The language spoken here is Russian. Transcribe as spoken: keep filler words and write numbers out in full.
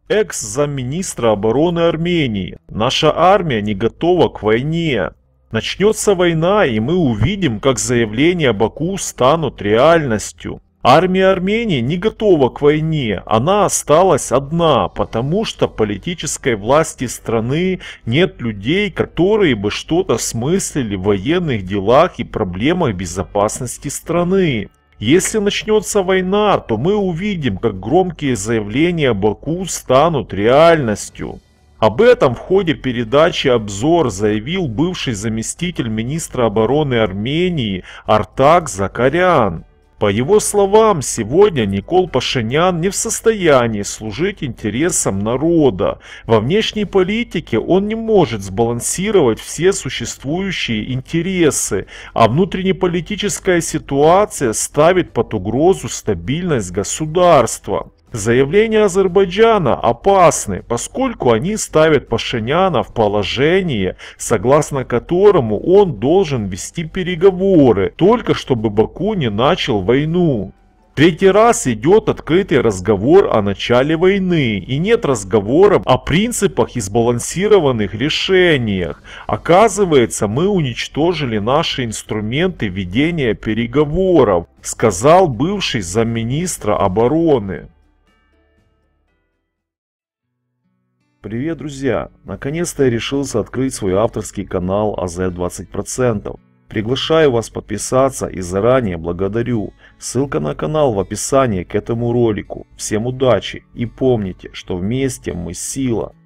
Экс-замминистра обороны Армении: наша армия не готова к войне. Начнется война, и мы увидим, как заявления Баку станут реальностью. Армия Армении не готова к войне, она осталась одна, потому что в политической власти страны нет людей, которые бы что-то смыслили в военных делах и проблемах безопасности страны. Если начнется война, то мы увидим, как громкие заявления Баку станут реальностью. Об этом в ходе передачи «Обзор» заявил бывший заместитель министра обороны Армении Артак Закарян. По его словам, сегодня Никол Пашинян не в состоянии служить интересам народа. Во внешней политике он не может сбалансировать все существующие интересы, а внутреннеполитическая ситуация ставит под угрозу стабильность государства. Заявления Азербайджана опасны, поскольку они ставят Пашиняна в положение, согласно которому он должен вести переговоры, только чтобы Баку не начал войну. Третий раз идет открытый разговор о начале войны, и нет разговора о принципах и сбалансированных решениях. Оказывается, мы уничтожили наши инструменты ведения переговоров, сказал бывший замминистра обороны. Привет, друзья! Наконец-то я решился открыть свой авторский канал АЗ двадцать процентов. Приглашаю вас подписаться и заранее благодарю. Ссылка на канал в описании к этому ролику. Всем удачи и помните, что вместе мы сила.